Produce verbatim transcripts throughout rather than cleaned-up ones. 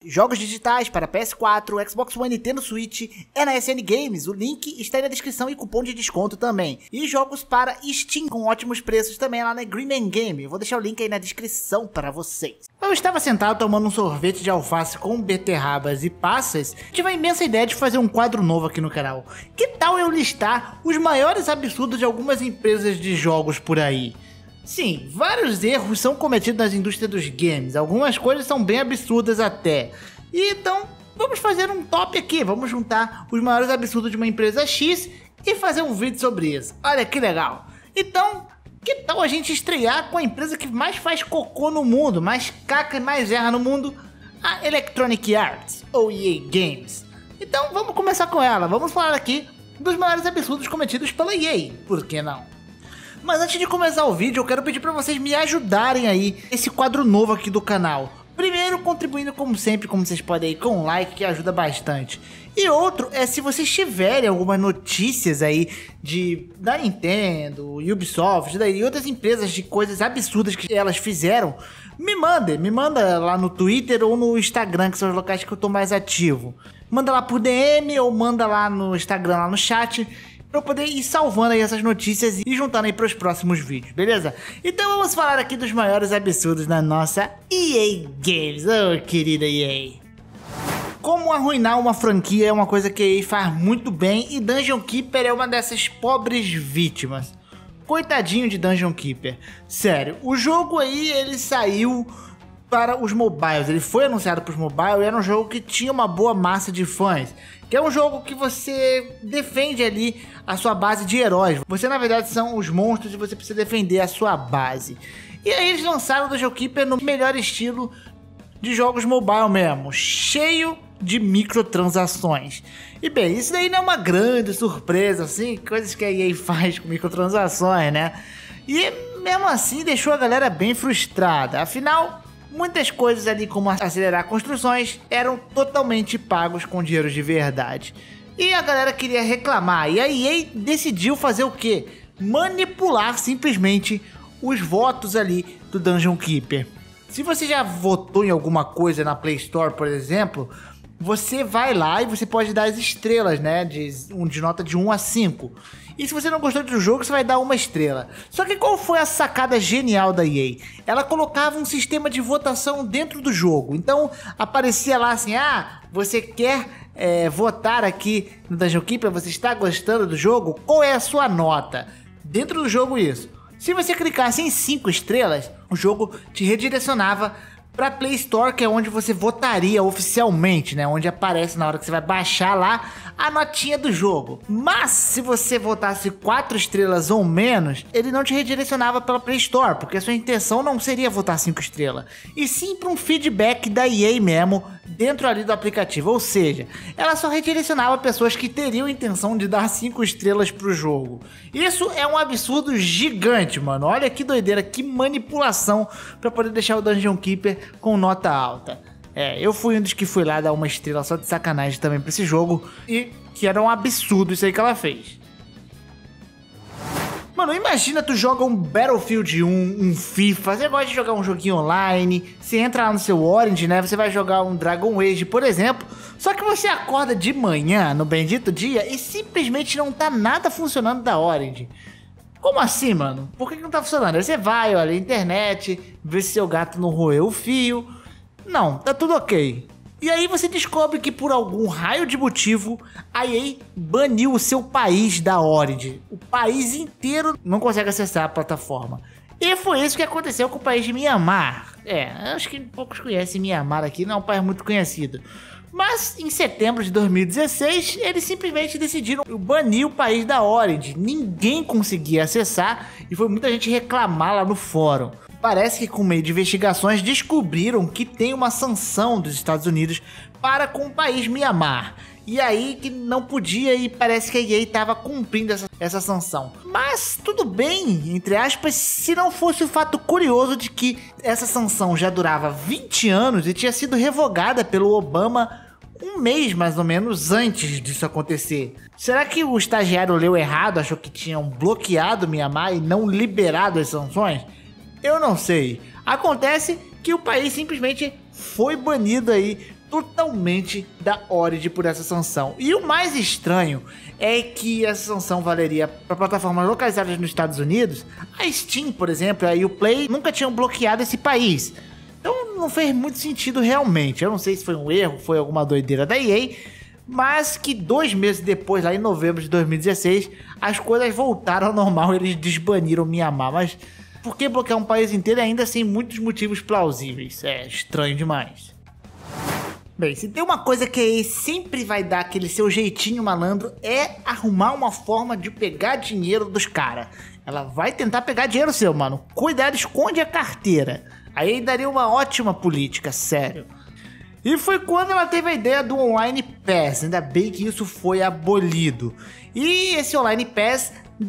Jogos digitais para P S quatro, Xbox One e Nintendo Switch é na S N Games, o link está aí na descrição e cupom de desconto também. E jogos para Steam com ótimos preços também lá na Green Man Game, eu vou deixar o link aí na descrição para vocês. Eu estava sentado tomando um sorvete de alface com beterrabas e passas, tive a imensa ideia de fazer um quadro novo aqui no canal. Que tal eu listar os maiores absurdos de algumas empresas de jogos por aí? Sim, vários erros são cometidos nas indústrias dos games, algumas coisas são bem absurdas até. E então, vamos fazer um top aqui, vamos juntar os maiores absurdos de uma empresa X e fazer um vídeo sobre isso. Olha que legal. Então, que tal a gente estrear com a empresa que mais faz cocô no mundo, mais caca e mais erra no mundo, a Electronic Arts, ou E A Games. Então vamos começar com ela, vamos falar aqui dos maiores absurdos cometidos pela E A, por que não? Mas antes de começar o vídeo, eu quero pedir para vocês me ajudarem aí esse quadro novo aqui do canal. Primeiro, contribuindo como sempre, como vocês podem aí, com um like, que ajuda bastante. E outro é se vocês tiverem algumas notícias aí de da Nintendo, Ubisoft, daí outras empresas de coisas absurdas que elas fizeram, me mandem, me manda lá no Twitter ou no Instagram, que são os locais que eu tô mais ativo. Manda lá por D M ou manda lá no Instagram, lá no chat, pra eu poder ir salvando aí essas notícias e juntando aí pros próximos vídeos, beleza? Então vamos falar aqui dos maiores absurdos da nossa E A Games, oh querida E A. Como arruinar uma franquia é uma coisa que a E A faz muito bem e Dungeon Keeper é uma dessas pobres vítimas. Coitadinho de Dungeon Keeper. Sério, o jogo aí ele saiu para os mobiles, ele foi anunciado para os mobiles e era um jogo que tinha uma boa massa de fãs. Que é um jogo que você defende ali a sua base de heróis. Você na verdade são os monstros e você precisa defender a sua base. E aí eles lançaram o Dungeon Keeper no melhor estilo de jogos mobile mesmo, cheio de microtransações. E bem, isso daí não é uma grande surpresa assim, coisas que a E A faz com microtransações, né? E mesmo assim deixou a galera bem frustrada, afinal muitas coisas ali, como acelerar construções, eram totalmente pagos com dinheiro de verdade. E a galera queria reclamar, e a E A decidiu fazer o quê? Manipular simplesmente os votos ali do Dungeon Keeper. Se você já votou em alguma coisa na Play Store, por exemplo, você vai lá e você pode dar as estrelas, né? De, de nota de um a cinco. E se você não gostou do jogo, você vai dar uma estrela. Só que qual foi a sacada genial da E A? Ela colocava um sistema de votação dentro do jogo. Então aparecia lá assim, ah, você quer é, votar aqui no Dungeon Keeper, você está gostando do jogo? Qual é a sua nota? Dentro do jogo isso. Se você clicasse em cinco estrelas, o jogo te redirecionava para Play Store, que é onde você votaria oficialmente, né? Onde aparece na hora que você vai baixar lá a notinha do jogo. Mas se você votasse quatro estrelas ou menos, ele não te redirecionava pela Play Store, porque a sua intenção não seria votar cinco estrelas, e sim para um feedback da E A mesmo dentro ali do aplicativo. Ou seja, ela só redirecionava pessoas que teriam intenção de dar cinco estrelas pro jogo. Isso é um absurdo gigante, mano. Olha que doideira, que manipulação para poder deixar o Dungeon Keeper com nota alta. É, eu fui um dos que fui lá dar uma estrela só de sacanagem também pra esse jogo, e que era um absurdo isso aí que ela fez. Mano, imagina tu joga um Battlefield um, um FIFA, você gosta de jogar um joguinho online, você entra lá no seu Orange, né, você vai jogar um Dragon Age, por exemplo, só que você acorda de manhã, no bendito dia, e simplesmente não tá nada funcionando da Orange. Como assim, mano? Por que que não tá funcionando? Aí você vai, olha, internet, vê se seu gato não roeu o fio. Não, tá tudo ok. E aí você descobre que por algum raio de motivo, a E A baniu o seu país da Origin. O país inteiro não consegue acessar a plataforma. E foi isso que aconteceu com o país de Myanmar. É, acho que poucos conhecem Myanmar aqui, não é um país muito conhecido. Mas em setembro de dois mil e dezesseis, eles simplesmente decidiram banir o país da Origin. Ninguém conseguia acessar e foi muita gente reclamar lá no fórum. Parece que com meio de investigações descobriram que tem uma sanção dos Estados Unidos para com o país Myanmar. E aí que não podia, e parece que a E A estava cumprindo essa, essa sanção. Mas tudo bem, entre aspas, se não fosse o fato curioso de que essa sanção já durava vinte anos e tinha sido revogada pelo Obama um mês mais ou menos antes disso acontecer. Será que o estagiário leu errado, achou que tinham bloqueado Myanmar e não liberado as sanções? Eu não sei. Acontece que o país simplesmente foi banido aí totalmente da Origin por essa sanção. E o mais estranho é que essa sanção valeria para plataformas localizadas nos Estados Unidos. A Steam, por exemplo, e o Play nunca tinham bloqueado esse país. Então não fez muito sentido realmente. Eu não sei se foi um erro, foi alguma doideira da E A, mas que dois meses depois, lá em novembro de dois mil e dezesseis, as coisas voltaram ao normal, eles desbaniram o Myanmar. Mas por que bloquear um país inteiro ainda sem muitos motivos plausíveis? É estranho demais. Bem, se tem uma coisa que a E A sempre vai dar aquele seu jeitinho malandro, é arrumar uma forma de pegar dinheiro dos caras. Ela vai tentar pegar dinheiro seu, mano. Cuidado, esconde a carteira. Aí daria uma ótima política, sério. E foi quando ela teve a ideia do Online Pass. Ainda bem que isso foi abolido. E esse Online Pass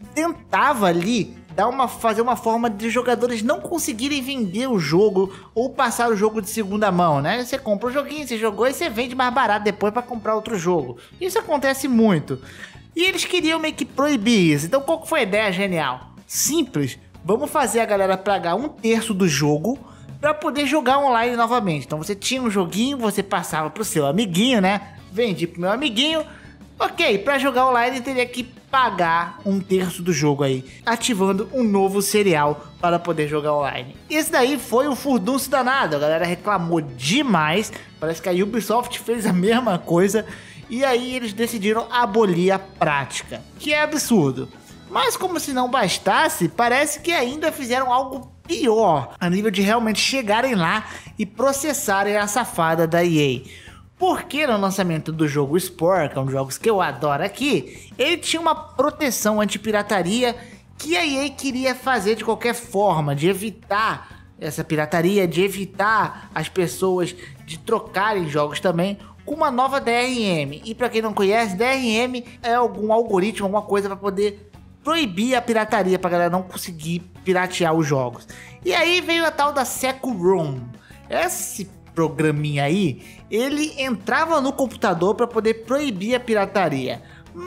tentava ali dar uma, fazer uma forma de jogadores não conseguirem vender o jogo ou passar o jogo de segunda mão, né? Você compra o joguinho, você jogou e você vende mais barato depois para comprar outro jogo. Isso acontece muito. E eles queriam meio que proibir isso. Então qual que foi a ideia genial? Simples. Vamos fazer a galera pagar um terço do jogo para poder jogar online novamente. Então você tinha um joguinho, você passava pro seu amiguinho, né? Vendi pro meu amiguinho. Ok, para jogar online teria que pagar um terço do jogo aí, ativando um novo serial para poder jogar online. Esse daí foi um furdunço danado, a galera reclamou demais. Parece que a Ubisoft fez a mesma coisa e aí eles decidiram abolir a prática, que é absurdo. Mas como se não bastasse, parece que ainda fizeram algo pior, a nível de realmente chegarem lá e processarem a safada da E A. Porque no lançamento do jogo Spore, que é um dos jogos que eu adoro aqui, ele tinha uma proteção anti-pirataria que a E A queria fazer de qualquer forma, de evitar essa pirataria, de evitar as pessoas de trocarem jogos também com uma nova D R M. E para quem não conhece, D R M é algum algoritmo, alguma coisa para poder proibir a pirataria, pra galera não conseguir piratear os jogos. E aí veio a tal da Securom. Esse programinha aí, ele entrava no computador para poder proibir a pirataria.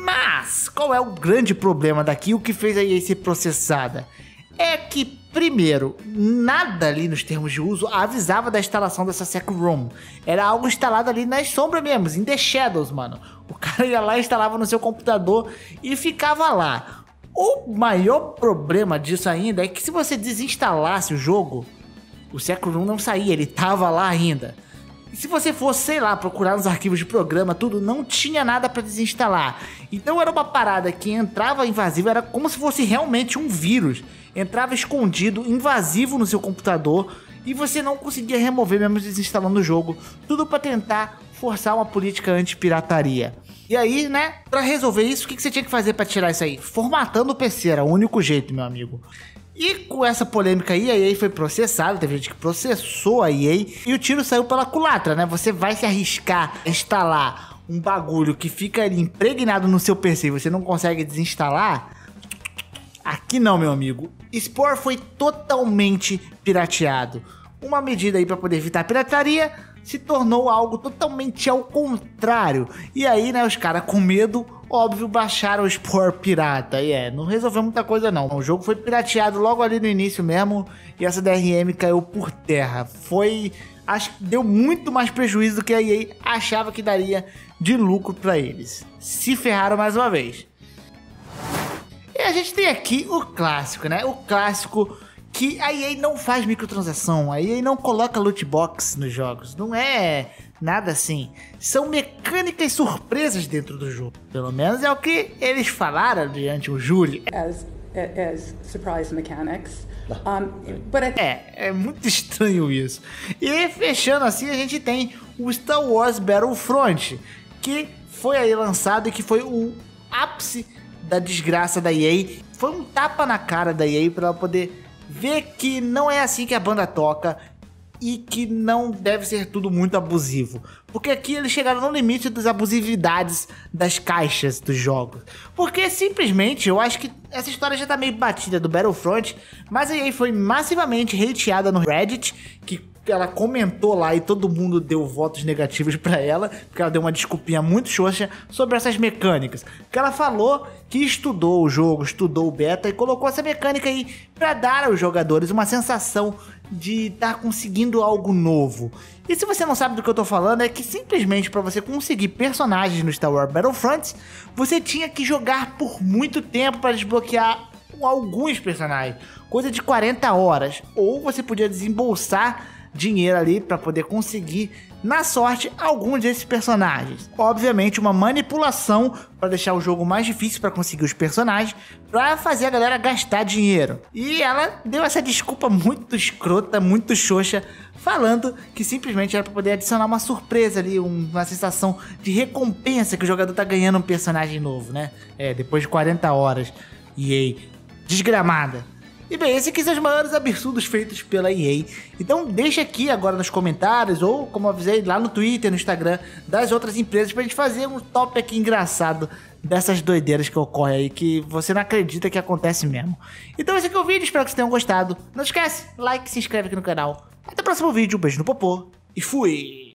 Mas qual é o grande problema daqui, o que fez a E A ser processada? É que, primeiro, nada ali nos termos de uso avisava da instalação dessa Securom. Era algo instalado ali nas sombras mesmo, in the shadows, mano. O cara ia lá, instalava no seu computador e ficava lá. O maior problema disso ainda é que se você desinstalasse o jogo, o Securom não saía, ele tava lá ainda. E se você fosse, sei lá, procurar nos arquivos de programa, tudo, não tinha nada para desinstalar. Então era uma parada que entrava invasiva, era como se fosse realmente um vírus. Entrava escondido, invasivo no seu computador e você não conseguia remover mesmo desinstalando o jogo. Tudo para tentar forçar uma política anti-pirataria. E aí, né, pra resolver isso, o que, que você tinha que fazer pra tirar isso aí? Formatando o P C, era o único jeito, meu amigo. E com essa polêmica aí, a E A foi processada, teve gente que processou a E A e o tiro saiu pela culatra, né? Você vai se arriscar a instalar um bagulho que fica ali impregnado no seu P C e você não consegue desinstalar? Aqui não, meu amigo. Spore foi totalmente pirateado. Uma medida aí pra poder evitar a pirataria se tornou algo totalmente ao contrário. E aí, né, os caras com medo, óbvio, baixaram o Spore pirata. E é, não resolveu muita coisa não. O jogo foi pirateado logo ali no início mesmo e essa D R M caiu por terra. Foi, acho que deu muito mais prejuízo do que a E A achava que daria de lucro pra eles. Se ferraram mais uma vez. E a gente tem aqui o clássico, né? O clássico que a E A não faz microtransação, a E A não coloca loot box nos jogos, não é nada assim. São mecânicas surpresas dentro do jogo, pelo menos é o que eles falaram diante o júri. As, as surprise mechanics. Um, but I... É, é muito estranho isso. E fechando assim, a gente tem o Star Wars Battlefront, que foi aí lançado e que foi o ápice da desgraça da E A. Foi um tapa na cara da E A para ela poder ver que não é assim que a banda toca e que não deve ser tudo muito abusivo. Porque aqui eles chegaram no limite das abusividades das caixas dos jogos. Porque simplesmente, eu acho que essa história já tá meio batida do Battlefront, mas a E A foi massivamente hateada no Reddit, que ela comentou lá e todo mundo deu votos negativos pra ela, porque ela deu uma desculpinha muito xoxa sobre essas mecânicas. Que ela falou que estudou o jogo, estudou o beta e colocou essa mecânica aí pra dar aos jogadores uma sensação de estar tá conseguindo algo novo. E se você não sabe do que eu tô falando, é que simplesmente para você conseguir personagens no Star Wars Battlefront, você tinha que jogar por muito tempo para desbloquear alguns personagens, coisa de quarenta horas, ou você podia desembolsar dinheiro ali para poder conseguir na sorte alguns desses personagens. Obviamente uma manipulação para deixar o jogo mais difícil para conseguir os personagens, para fazer a galera gastar dinheiro. E ela deu essa desculpa muito escrota, muito xoxa, falando que simplesmente era para poder adicionar uma surpresa ali, uma sensação de recompensa que o jogador tá ganhando um personagem novo, né? É, depois de quarenta horas. E aí, desgramada. E bem, esses aqui são os maiores absurdos feitos pela E A. Então deixa aqui agora nos comentários, ou como eu avisei, lá no Twitter, no Instagram, das outras empresas, pra gente fazer um top aqui engraçado dessas doideiras que ocorrem aí, que você não acredita que acontece mesmo. Então esse aqui é o vídeo, espero que vocês tenham gostado. Não esquece, like, se inscreve aqui no canal. Até o próximo vídeo, um beijo no popô e fui!